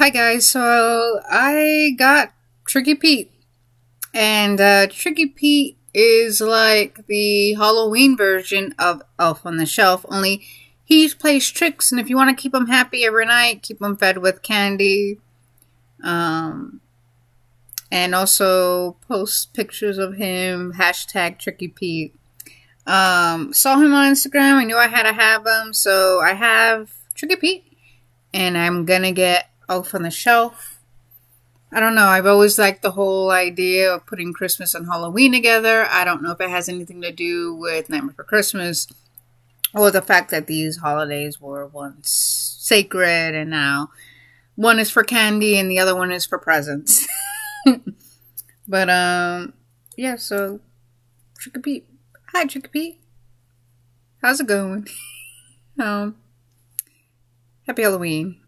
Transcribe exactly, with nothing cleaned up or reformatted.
Hi guys, so I got Tricky Pete, and uh, Tricky Pete is like the Halloween version of Elf on the Shelf, only he plays tricks, and if you want to keep him happy every night, keep him fed with candy, um, and also post pictures of him, hashtag Tricky Pete. Um, saw him on Instagram, I knew I had to have him, so I have Tricky Pete, and I'm gonna get Elf on the Shelf. I don't know. I've always liked the whole idea of putting Christmas and Halloween together. I don't know if it has anything to do with Nightmare for Christmas or the fact that these holidays were once sacred and now one is for candy and the other one is for presents. But, um, yeah, so Tricky Pete. Hi, Tricky Pete. How's it going? um, Happy Halloween.